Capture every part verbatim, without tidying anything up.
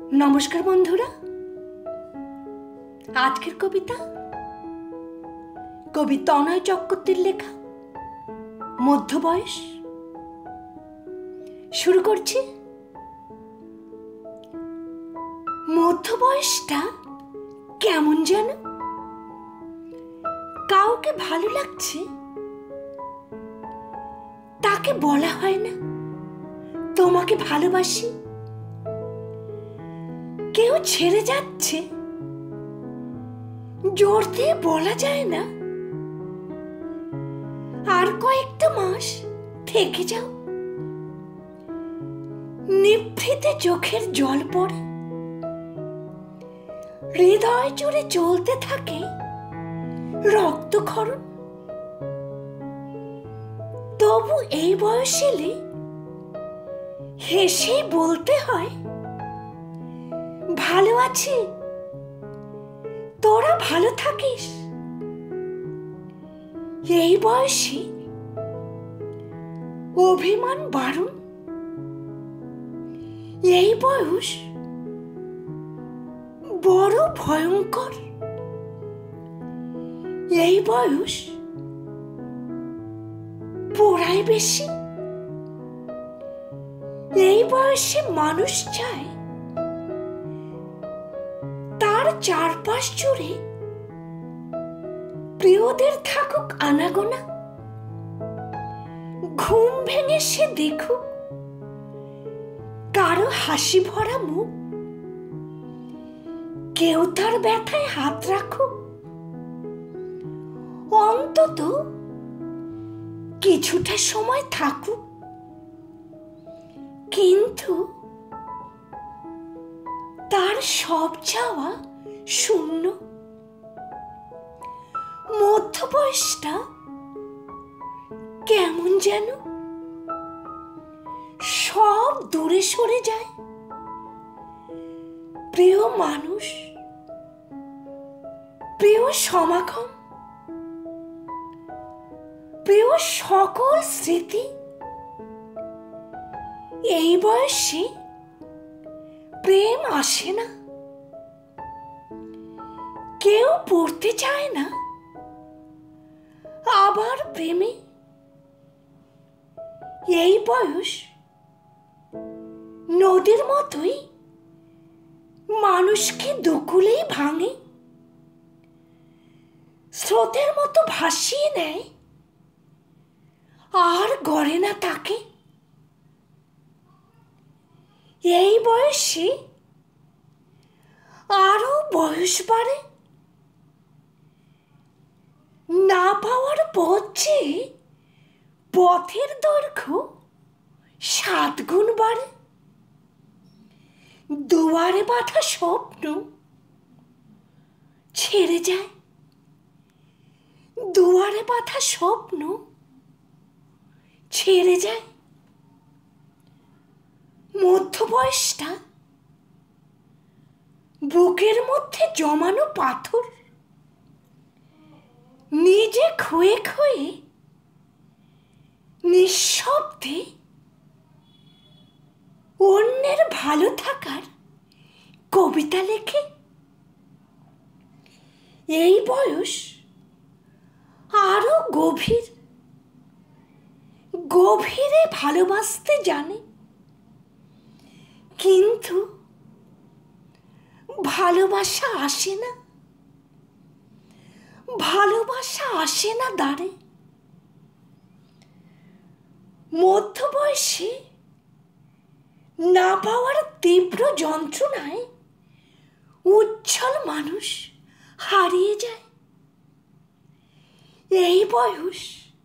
নমস্কার বন্ধুরা, আজকের কবিতা কবি তনয় চক্রবর্তীর লেখা মধ্যবয়স। শুরু করছি। মধ্যবয়সটা কেমন যেন, কাউকে ভালো লাগছে তাকে বলা হয় না তোমাকে ভালোবাসি। কেউ ছেড়ে যাচ্ছে জোর দিয়ে বলা যায় না আর কয়েকটা মাস থেকে যাও। নিভৃতে চোখের জল পড়ে, হৃদয় জুড়ে চলতে থাকে রক্তক্ষরণ। তবু এই বয়স এলে হেসে বলতে হয়, ভালো আছি, তোরা ভালো থাকিস। এই বয়সে অভিমান বারণ, এই বয়স বড় ভয়ঙ্কর। এই বয়স পড়ায় বেশি। এই বয়সে মানুষ চায় তার চারপাশ জুড়ে প্রিয়দের থাকুক আনাগোনা। ঘুম ভেঙে সে দেখুক কারো হাসি ভরা মুখ, কেউ তার ব্যথায় হাত রাখুক, অন্তত কিছুটা সময় থাকুক। কিন্তু তার সব চাওয়া শূন্য। মধ্যবয়সটা কেমন যেন, সব দূরে সরে যায়। প্রিয় মানুষ, প্রিয় সমাগম, প্রিয় সকল স্মৃতি। এই বয়সে প্রেম আসে না, কেউ পড়তে চায় না আবার প্রেমে। এই বয়স নদীর মতোই মানুষকে দুকুলেই ভাঙে, স্রোতের মতো ভাসিয়ে নেয় আর গড়ে না তাকে। এই বয়সে আরো বয়স বাড়ে, না পাওয়ার পথ চেয়ে পথের দৈর্ঘ্য সাত গুণ বাড়ে। দুয়ারে বাঁধা স্বপ্ন ছেড়ে যায়, দুয়ারে বাঁধা স্বপ্ন ছেড়ে যায়। মধ্যবয়সটা বুকের মধ্যে জমানো পাথর, নিজে ক্ষয়ে ক্ষয়ে নিঃশব্দে অন্যের ভালো থাকার কবিতা লেখে। এই বয়স আরো গভীর, গভীরে ভালোবাসতে জানে, কিন্তু ভালোবাসা আসে না, ভালোবাসা আসে না দ্বারে। মধ্যবয়সে না পাওয়ার তীব্র যন্ত্রণায় উজ্জ্বল মানুষ হারিয়ে যায়। এই বয়স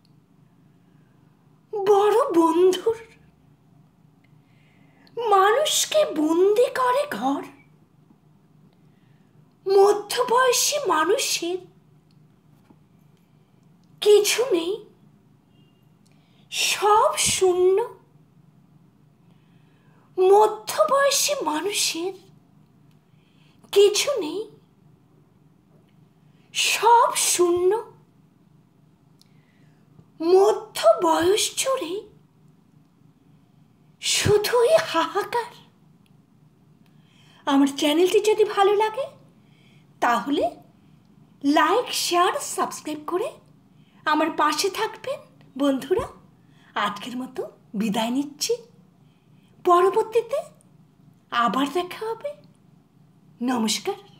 বড় বন্ধুর, মানুষকে বন্দি করে ঘর। মধ্যবয়সী মানুষের কিছু নেই, সব শূন্য। মধ্যবয়সী মানুষের কিছু নেই, সব শূন্য। মধ্য বয়স জুড়ে শুধুই হাহাকার আমার চ্যানেলটি যদি ভালো লাগে তাহলে লাইক শেয়ার সাবস্ক্রাইব করে আমার পাশে থাকবেন বন্ধুরা। আজকের মতো বিদায় নিচ্ছি, পরবর্তীতে আবার দেখা হবে। নমস্কার।